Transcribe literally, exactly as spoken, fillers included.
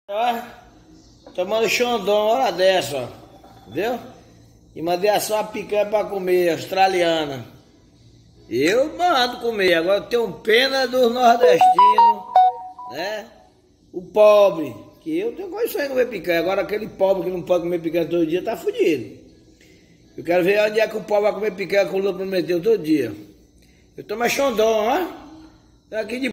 Ó, tomando xandão, hora dessa, ó. Viu? E mandei só uma picanha pra comer, australiana. Eu mando comer, agora eu tenho pena dos nordestinos, né? O pobre, que eu tenho condições de comer picanha. Agora aquele pobre que não pode comer picanha todo dia tá fudido. Eu quero ver onde é que o pobre vai comer picanha com o Lula prometeu todo dia. Eu tô mais xandão, ó. Tô aqui de